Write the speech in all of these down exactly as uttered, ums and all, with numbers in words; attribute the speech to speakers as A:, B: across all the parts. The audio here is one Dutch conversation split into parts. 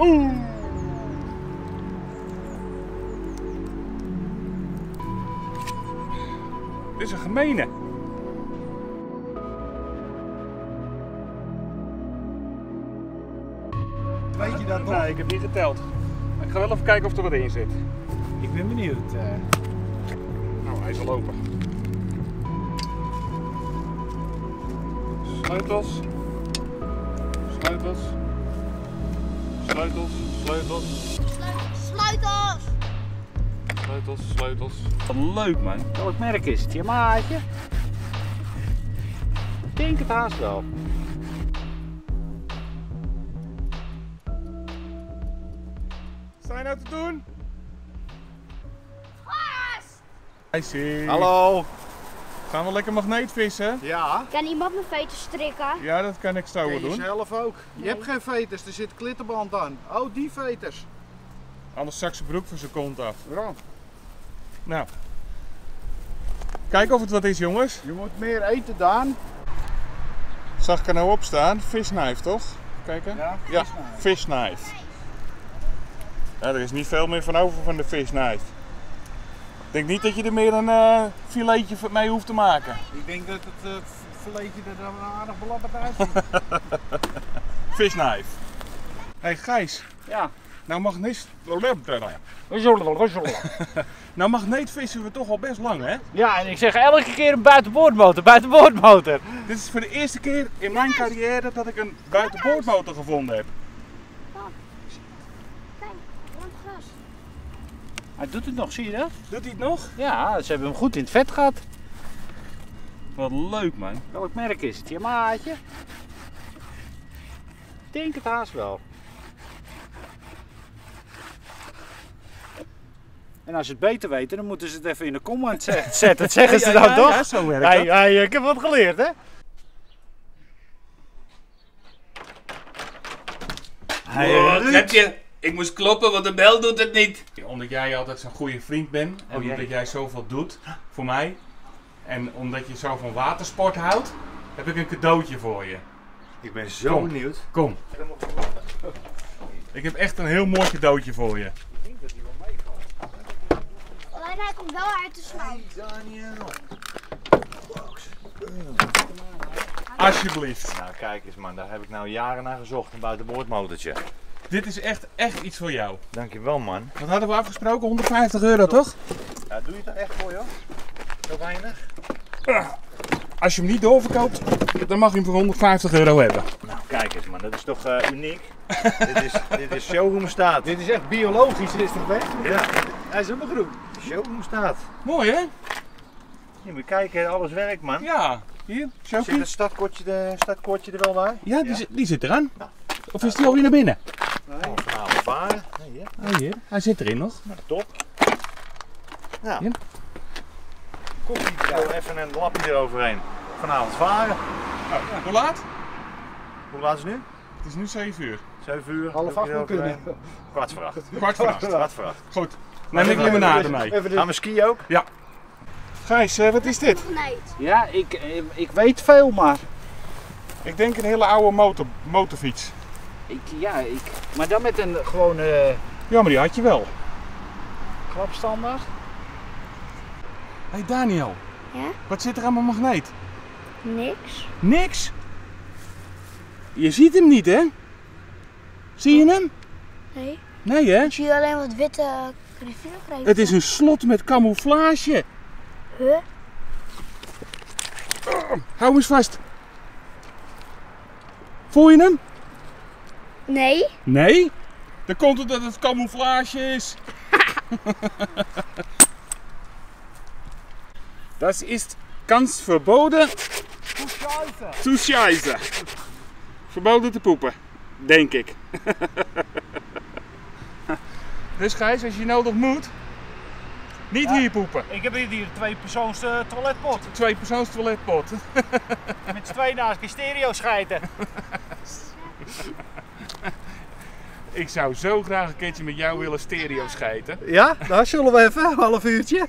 A: Oeh. Dit is een gemene.
B: Weet je dat nog?
A: Nee, ik heb niet geteld. Maar ik ga wel even kijken of er wat in zit.
B: Ik ben benieuwd. Uh...
A: Nou, hij is al open. Sleutels. Sleutels. Sleutels. Sleutels.
C: Sleutels!
A: Sleutels, sleutels. Wat leuk, man.
B: Welk merk is het? Yamahaatje? Ik denk het haast wel.
A: Sta je nou te doen? Hij zit.
B: Hallo.
A: Gaan we lekker magneetvissen?
B: Ja.
C: Kan iemand mijn veten strikken?
A: Ja, dat kan ik zo wel
D: Ken je
A: doen.
D: zelf ook.
C: Nee.
D: Je hebt geen veters, er zit klittenband aan. Oh, die veters.
A: Anders zak zijn broek van zijn kont af.
D: Ja.
A: Nou. Kijk of het wat is, jongens.
D: Je moet meer eten, Daan.
A: Zag ik er nou op staan? Fishknife, toch? Kijken.
D: Ja,
A: Ja, fishknife. Ja, er is niet veel meer van over van de fishknife. Ik denk niet dat je er meer een uh, filetje mee hoeft te maken.
D: Ik denk dat het uh, vleetje er dan aardig belabberd uitziet.
A: Fishknife. Hey Gijs,
B: Ja.
A: nou magneet... nou magneetvissen we toch al best lang, hè?
B: Ja, en ik zeg elke keer een buitenboordmotor, buitenboordmotor.
A: Dit is voor de eerste keer in mijn carrière dat ik een buitenboordmotor gevonden heb.
C: Kijk, rond gras.
B: Hij doet het nog, zie je dat?
A: Doet hij het nog?
B: Ja, ze hebben hem goed in het vet gehad.
A: Wat leuk, man.
B: Welk merk is het? Yamahaatje? Ik denk het haast wel. En als ze het beter weten, dan moeten ze het even in de comment zetten. Dat zeggen ze
A: Ja,
B: dan
A: ja,
B: toch?
A: ja, zo werkt
B: Hey,
A: dat.
B: hey, ik heb wat geleerd, hè?
E: Oh, heb je? Ik moest kloppen, want de bel doet het niet.
A: Omdat jij altijd zo'n goede vriend bent en
B: Oh, jee.
A: omdat jij zoveel doet voor mij en omdat je zo van watersport houdt, heb ik een cadeautje voor je.
F: Ik ben zo
A: Kom.
F: benieuwd.
A: Kom. Ik heb echt een heel mooi cadeautje voor je.
C: Alleen hij komt wel uit de sloot.
F: Daniel.
A: Alsjeblieft.
F: Nou kijk eens man, daar heb ik nou jaren naar gezocht, een buitenboordmotortje.
A: Dit is echt, echt iets voor jou.
F: Dankjewel man.
A: Wat hadden we afgesproken? honderdvijftig euro toch?
F: Ja, doe je het er echt voor joh? Zo weinig?
A: Als je hem niet doorverkoopt, dan mag je hem voor honderdvijftig euro hebben.
F: Nou kijk eens man, dat is toch uh, uniek. dit, is, dit is showroom staat.
D: Dit is echt biologisch, is dat weg?
F: Ja,
D: Hij is helemaal groen.
F: showroom staat.
A: Mooi hè?
F: Je moet kijken, alles werkt man.
A: Ja. Hier,
F: Zit
A: Shoki.
F: het startkoordje, de, startkoordje er wel bij?
A: Ja, die,
F: Ja.
A: Zit, die zit eraan. Of is die alweer naar binnen?
F: Oh, vanavond varen. Nee, ja.
A: Oh, hier. Hij zit erin nog.
F: Nou, top. Nou,
A: Ja.
F: komt ie er even een lapje eroverheen. Vanavond varen.
A: Oh, hoe laat?
F: Hoe laat is het nu?
A: Het is nu zeven uur.
F: zeven uur.
D: Half acht moet kunnen.
F: Kwart voor acht.
A: Kwart voor acht.
F: Kwart voor acht.
A: Goed. Neem ik limonade mee.
D: Even
F: Gaan
D: de...
F: we skiën ook?
A: Gijs, eh, wat is dit?
C: Nee.
B: Ja, ik, eh, ik weet veel, maar...
A: Ik denk een hele oude motor, motorfiets.
B: Ik, ja, ik... Maar dan met een gewone
A: Ja, maar die had je wel.
B: klapstandaard.
A: Hé hey Daniel,
C: Ja?
A: wat zit er aan mijn magneet?
C: Niks.
A: Niks. Je ziet hem niet, hè? Zie je hem?
C: Nee.
A: Nee, hè?
C: Ik zie alleen wat witte riviergrepen.
A: Het is een slot met camouflage.
C: Huh?
A: Hou eens vast. Voel je hem?
C: Nee.
A: Nee? Dan komt het dat het camouflage is. Das ist ganz verboden zu scheißen. Verboden te poepen, denk ik. Dus Gijs, als je nodig moet, niet
B: Ja.
A: hier poepen.
B: Ik heb hier een twee persoons uh, toiletpot.
A: Twee persoons toiletpot.
B: Met z'n tweeën naast een stereo schijten.
A: Ik zou zo graag een keertje met jou willen stereo schijten.
D: Ja, daar zullen we even, een half uurtje.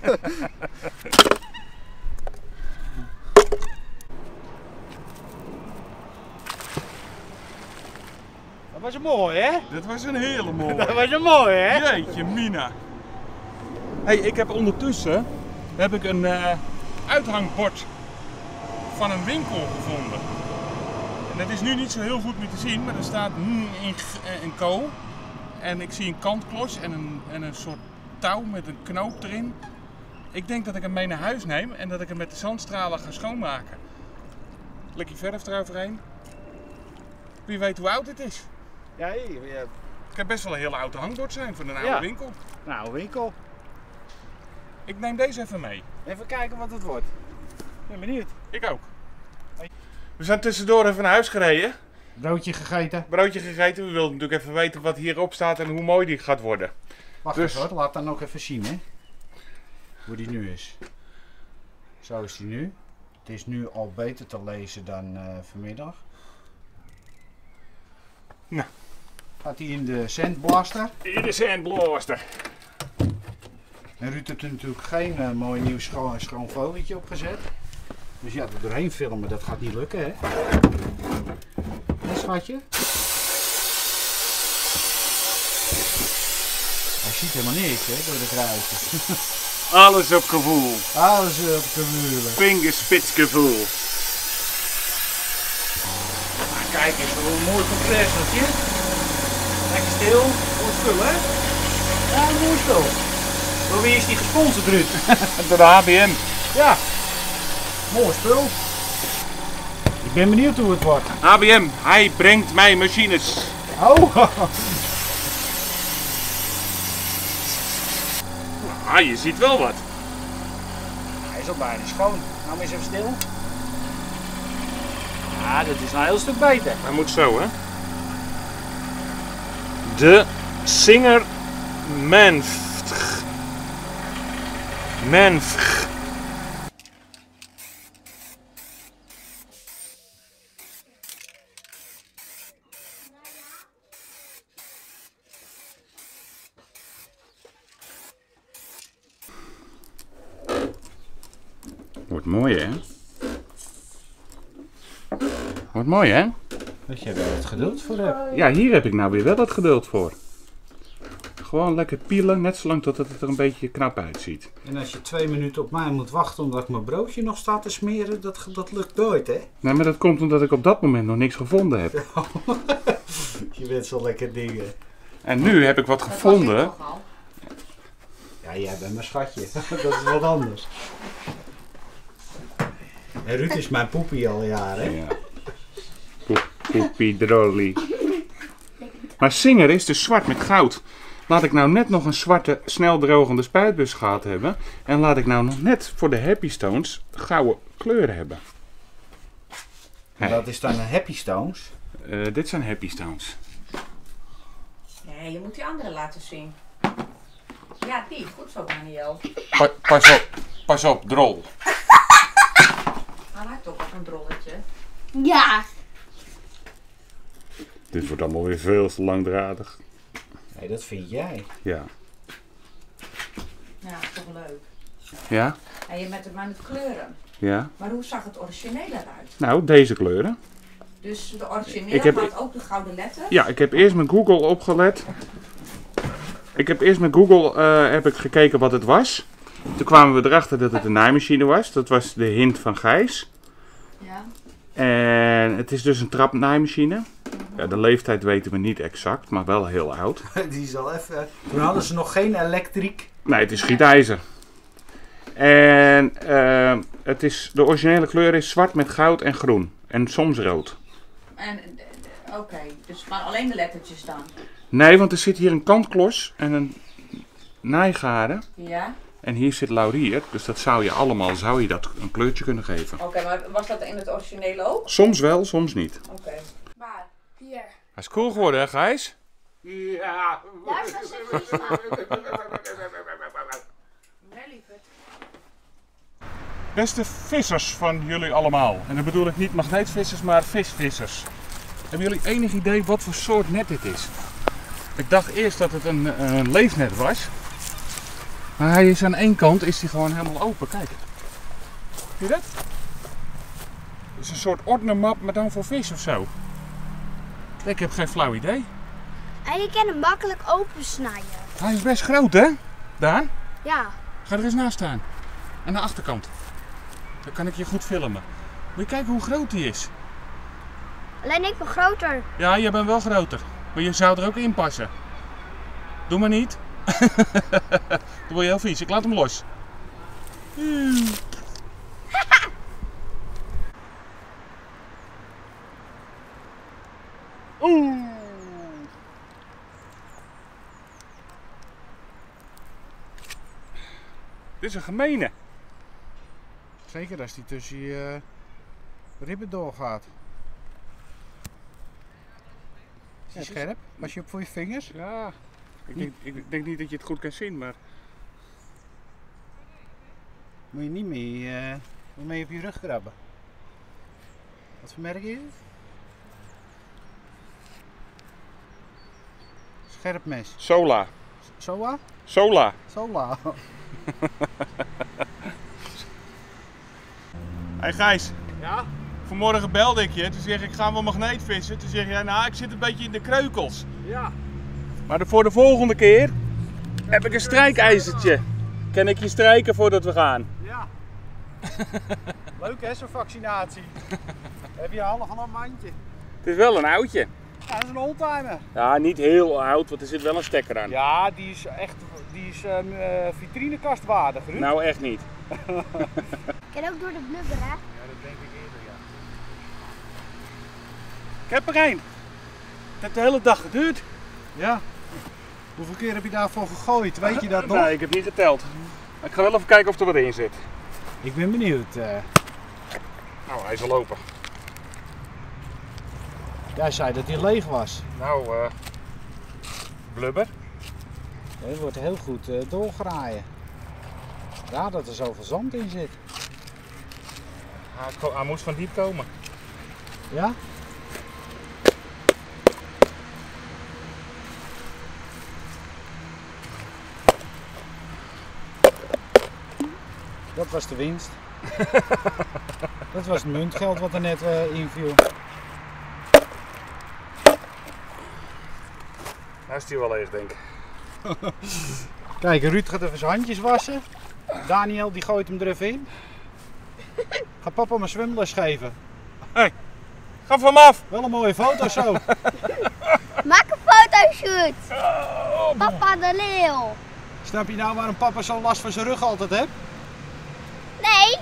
B: was een mooi, hè?
A: Dat was een hele mooie.
B: Dat was een mooi, hè?
A: Jeetje, Mina. Hey, ik heb ondertussen heb ik een uh, uithangbord van een winkel gevonden. En dat is nu niet zo heel goed meer te zien, maar er staat mm in en co. En ik zie een kantklos en een, en een soort touw met een knoop erin. Ik denk dat ik hem mee naar huis neem en dat ik hem met de zandstralen ga schoonmaken. Likkie verf eroverheen. Wie weet hoe oud het is.
B: Ja, ja.
A: Het kan best wel een hele oude hangbord zijn van een oude
B: Ja.
A: winkel.
B: Nou, winkel.
A: Ik neem deze even mee.
B: Even kijken wat het wordt. Ik ben benieuwd.
A: Ik ook. We zijn tussendoor even naar huis gereden.
B: Broodje gegeten.
A: Broodje gegeten. We wilden natuurlijk even weten wat hierop staat en hoe mooi die gaat worden.
B: Wacht
A: Dus-
B: even hoor, laat dan ook even zien, hè. Hoe die nu is. Zo is die nu. Het is nu al beter te lezen dan uh, vanmiddag.
A: Nou.
B: Gaat hij in de sandblaster.
A: Hier is een blaster.
B: En Ruud heeft er natuurlijk geen uh, mooi nieuw schoon, schoon folietje opgezet. Dus ja, er doorheen filmen, dat gaat niet lukken, hè? Hè, schatje? Hij ziet helemaal niks, hè, door de kruisjes.
A: Alles op gevoel.
B: Alles op de muren.
A: Fingerspitsgevoel.
B: Kijk eens, wat een mooi compressortje. Lekker stil, mooi spul, hè? Ja, mooi spul. Door wie is die gesponsord, Ruud?
A: Door de H B M.
B: Ja, mooi spul. Ik ben benieuwd hoe het wordt.
A: H B M, hij brengt mij machines.
B: Oh,
A: Ah, je ziet wel wat.
B: hij is al bijna schoon. Nou, maar eens even stil. Ja, dat is nou een heel stuk beter.
A: Hij moet zo, hè? De Singer Manfg. Manfg. Wordt mooi, hè? Wordt mooi, hè?
B: Dat je er het geduld voor hebt.
A: Ja, hier heb ik nou weer wel het geduld voor. Gewoon lekker pielen, net zolang tot het er een beetje knap uitziet.
B: En als je twee minuten op mij moet wachten omdat ik mijn broodje nog sta te smeren, dat, dat lukt nooit, hè?
A: Nee, maar dat komt omdat ik op dat moment nog niks gevonden heb.
B: Je bent zo lekker dingen.
A: En nu heb ik wat gevonden.
B: Ja, jij bent mijn schatje. Dat is wat anders. En Ruud is mijn poepie al jaren, hè?
A: Ja. Poep, poepie drolly. Maar Singer is dus zwart met goud. Laat ik nou net nog een zwarte, snel drogende spuitbus gehad hebben. En laat ik nou nog net voor de Happy Stones gouden kleuren hebben.
B: En dat is dan een Happy Stones.
A: Uh, dit zijn Happy Stones.
G: Nee, je moet die andere laten zien. Ja, die. Goed zo, Daniel.
A: Pa pas op, pas op, drol.
G: Hij lijkt toch op een drolletje.
C: Ja.
A: Dit wordt allemaal weer veel te langdradig.
B: Nee, dat vind jij.
A: Ja.
G: Ja, toch leuk.
A: Ja?
G: En je met hem aan het kleuren.
A: Ja.
G: Maar hoe zag het origineel eruit?
A: Nou, deze kleuren.
G: Dus de origineel
A: Ik heb-
G: had ook de gouden letter.
A: Ja, ik heb eerst met Google opgelet. Ik heb eerst met Google uh, heb ik gekeken wat het was. Toen kwamen we erachter dat het een naaimachine was. Dat was de hint van Gijs.
G: Ja.
A: En het is dus een trapnaaimachine. Ja, de leeftijd weten we niet exact, maar wel heel oud.
B: Die is al even... Toen hadden ze nog geen elektriek.
A: Nee, het is gietijzer. En uh, het is, de originele kleur is zwart met goud en groen. En soms rood.
G: En, eh, oké, dus maar alleen de lettertjes dan.
A: Nee, want er zit hier een kantklos en een naaigaren.
G: Ja.
A: En hier zit laurier, dus dat zou je allemaal zou je dat een kleurtje kunnen geven.
G: Oké, maar was dat in het originele ook?
A: Soms wel, soms niet.
G: Oké.
C: Waar? Hier.
A: Hij is cool geworden, hè Gijs?
B: Ja.
C: Daar is een visa.
G: Nee, lieverd.
A: Beste vissers van jullie allemaal. En dan bedoel ik niet magneetvissers, maar visvissers. Hebben jullie enig idee wat voor soort net dit is? Ik dacht eerst dat het een, een leefnet was. Maar hij is aan één kant is hij gewoon helemaal open. Kijk. Zie je dat? Het is een soort ordnermap, maar dan voor vis of zo. Ik heb geen flauw idee.
C: En je kan hem makkelijk opensnijden.
A: Hij is best groot, hè? Daan,
C: Ja.
A: ga er eens naast staan. Aan de achterkant. Dan kan ik je goed filmen. Moet je kijken hoe groot hij is.
C: Alleen ik ben groter.
A: Ja, jij bent wel groter. Maar je zou er ook in passen. Doe maar niet. Dan word je heel vies. Ik laat hem los. Oeh. Dit is een gemene.
B: Zeker als die tussen je uh, ribben doorgaat. Is die scherp? Was je op voor je vingers?
A: Ja. Ik denk, ik denk niet dat je het goed kan zien, maar...
B: Moet je niet mee, uh, mee op je rug krabben. Wat voor merk is het? Scherp mes.
A: Sola.
B: Soa?
A: Sola.
B: Sola.
A: Hey Gijs.
D: Ja?
A: Vanmorgen belde ik je. Toen zeg ik, ik ga wel magneetvissen. Toen zeg jij, nou ik zit een beetje in de kreukels.
D: Ja.
A: Maar de, voor de volgende keer heb ik een strijkijzertje. Kan ik je strijken voordat we gaan?
D: Ja. Leuk hè, zo'n vaccinatie. Heb je half van een mandje.
A: Het is wel een oudje.
D: Ja, dat is een oldtimer.
A: Ja, niet heel oud, want er zit wel een stekker aan.
D: Ja, die is echt, die is uh, vitrinekastwaardig, Ruud.
A: Nou, echt niet.
C: Kan ook door de blubber, hè?
D: Ja, dat denk ik eerder, ja.
A: Ik heb er één. Het heeft de hele dag geduurd.
B: Ja. Hoeveel keer heb je daarvoor gegooid? Weet je dat nog?
A: Nee, ik heb niet geteld. Maar ik ga wel even kijken of er wat in zit.
B: Ik ben benieuwd. Uh,
A: Nou, hij is al open.
B: jij zei dat hij leeg was.
A: Nou, eh blubber.
B: Het wordt heel goed uh, doorgraaien. Ja, dat er zoveel zand in zit.
A: Hij, ko- hij moest van diep komen.
B: Ja? Dat was de winst. Dat was het muntgeld wat er net uh, inviel.
A: Hij is hier wel leeg, denk ik.
B: Kijk, Ruud gaat even zijn handjes wassen. Daniel die gooit hem er even in. Ga papa mijn zwemles geven.
A: Ga van me af!
B: Wel een mooie foto zo.
C: Maak een fotoshoot. Papa de leeuw.
B: Snap je nou waarom papa zo'n last van zijn rug altijd heeft?
C: Nee.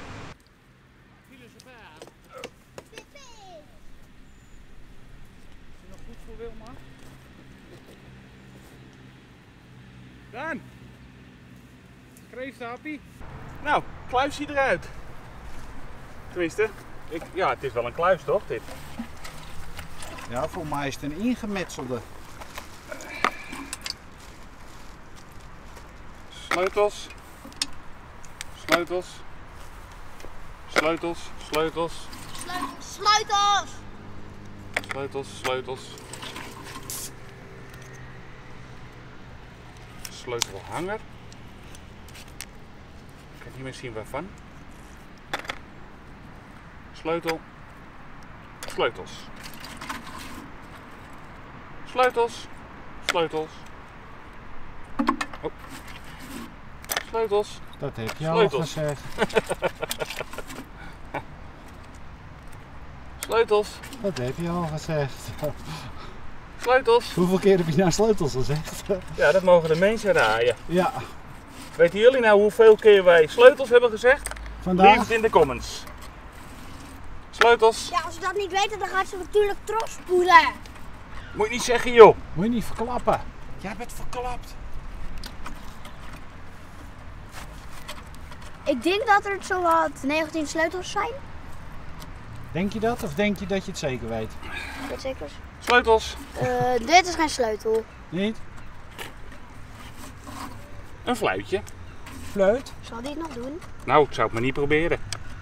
A: Daan!
D: Kreeftenhappie.
A: Nou, kluisje eruit. Tenminste, ik, ja, het is wel een kluis toch, dit?
B: Ja, voor mij is het een ingemetselde.
A: Sleutels. Sleutels. Sleutels, sleutels,
C: Sleutels.
A: sleutels, sleutels. Sleutelhanger. Ik kan niet meer zien waarvan. Sleutel. Sleutels. Sleutels. Sleutels. Oh. Sleutels.
B: Dat heb je al
A: Sleutels.
B: gezegd.
A: Sleutels.
B: Dat heb je al gezegd.
A: Sleutels.
B: Hoeveel keer heb je nou sleutels gezegd?
A: Ja, dat mogen de mensen raaien.
B: Ja,
A: Weten jullie nou hoeveel keer wij sleutels hebben gezegd? Leave
B: vandaag.
A: het in de comments. Sleutels.
C: Ja, als ze dat niet weten, dan gaat ze natuurlijk terugspoelen.
A: Moet je niet zeggen, joh.
B: Moet je niet verklappen. Jij bent verklapt.
C: Ik denk dat er zo wat negentien sleutels zijn.
B: Denk je dat of denk je dat je het zeker weet?
C: Ik weet zeker.
A: Sleutels.
C: Uh, dit is geen sleutel.
B: Niet?
A: Een fluitje.
B: Fluit?
C: Zal die het nog doen?
A: Nou, ik zou het maar niet proberen.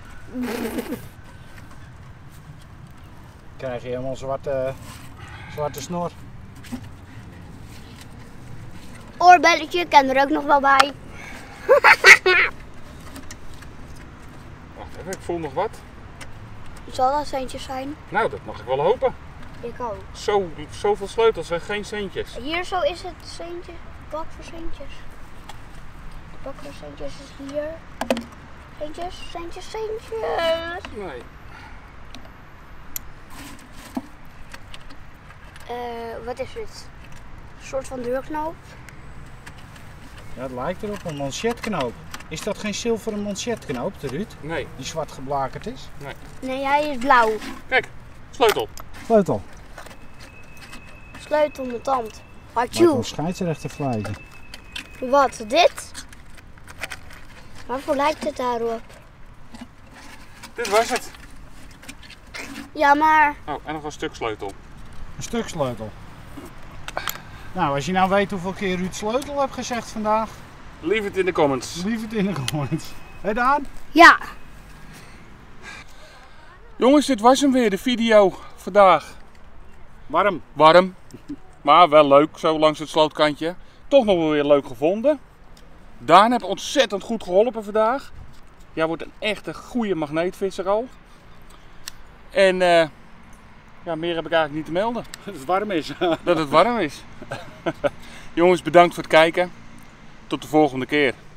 B: Krijg je helemaal zwarte, zwarte snor.
C: Oorbelletje kan er ook nog wel bij.
A: Wacht even, ik voel nog wat.
C: Zal dat eentje zijn?
A: Nou, dat mag ik wel hopen.
C: Ik ook.
A: Zo, zoveel sleutels en geen centjes.
C: Hier zo is het centje. Bak voor centjes. Bak voor centjes is hier. Centjes, centjes, centjes.
A: Nee.
C: Eh, wat is het? Een soort van deurknoop.
B: Ja, het lijkt erop een manchetknoop. Is dat geen zilveren manchetknoop, Ruud?
A: Nee.
B: Die zwart geblakerd is?
C: Nee, hij is blauw.
A: Kijk, sleutel.
B: Sleutel.
C: Sleutel met tand.
B: Lijkt
C: Hartjoe.
B: een scheidsrechtervleitje.
C: Wat, dit? Waarvoor lijkt het daarop?
A: Dit was het.
C: Ja, maar...
A: Oh, en nog een stuk sleutel.
B: Een stuk sleutel. Nou, als je nou weet hoeveel keer Ruud sleutel hebt gezegd vandaag,
A: Leave het in de comments.
B: leave het in de comments. Hé Daan?
C: Ja.
A: Jongens, dit was hem weer, de video vandaag.
B: Warm.
A: Warm, maar wel leuk, zo langs het slootkantje. Toch nog wel weer leuk gevonden. Daan heeft ontzettend goed geholpen vandaag. Jij wordt een echte goede magneetvisser al. En eh, ja, meer heb ik eigenlijk niet te melden.
B: Dat het warm is.
A: Dat het warm is. Jongens, bedankt voor het kijken. Tot de volgende keer.